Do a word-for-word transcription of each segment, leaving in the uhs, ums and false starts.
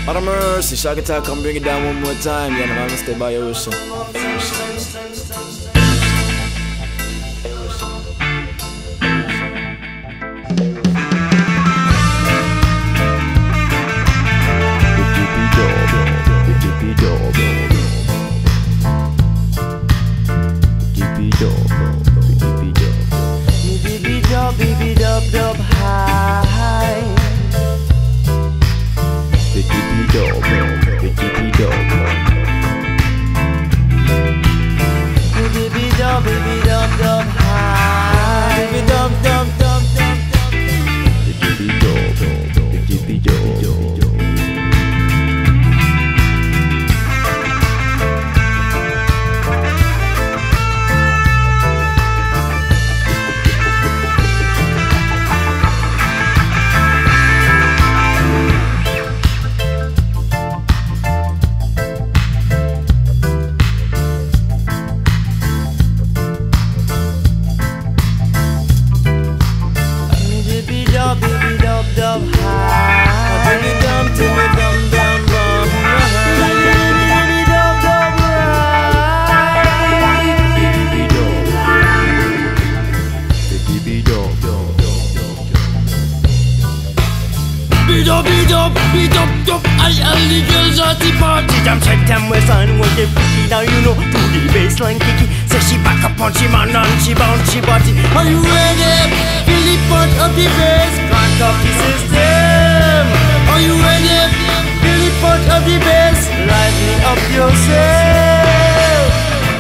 Out of mercy, Shaka Talk, come bring it down one more time. Yeah, I'm gonna stay by your whistle. Baby dub dub high. Baby dub dub, baby dub dub. Baby dub, baby dub dub high. Baby dub dub dub dub dub. Baby dub dub, baby dub dub. Baby dub dub high. Baby dum to me dum dum dum. Baby dub dub high. Baby dub. Baby dub dub dub dub. Beat up, beat up, beat up, up. All the girls at the party. Jam check them with son when they freaky. Now you know to the baseline kicky. Say she back up on she man and she bounce she body. Are you ready? Feel the punch of the bass. Crank up the system. Are you ready? Feel the punch of the bass. Lively up yourself.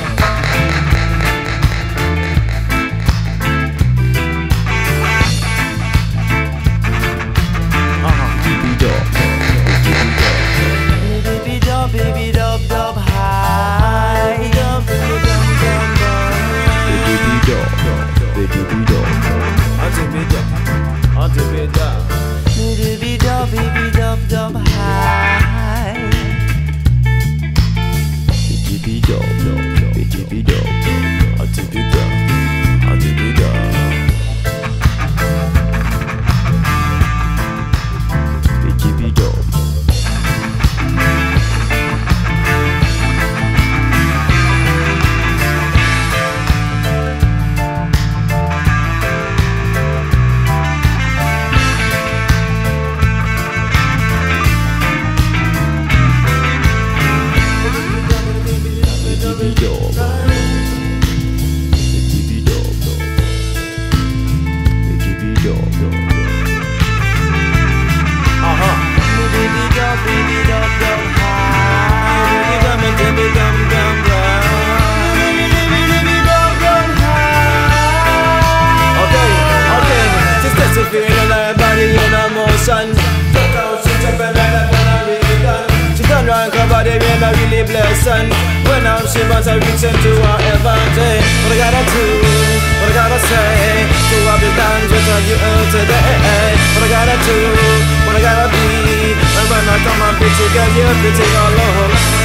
Uh-huh. Baby dub, baby dub, baby dub dub high. Dub dub dub dub dub. Baby dub, baby dub. Baby dub, baby dub, baby dub, baby dub dub high. Baby dub, baby dub, baby dub, baby dub, baby dub. Baby dub. Feeling like body in a motion. Took out, she jump and like when I really done. She done round her body when I really blessing. When I'm she must have reached into her heaven. What I gotta do, what I gotta say, to have the dance with you today. What I gotta do, what I gotta be, and when I come and pretty girl, you're pretty all over.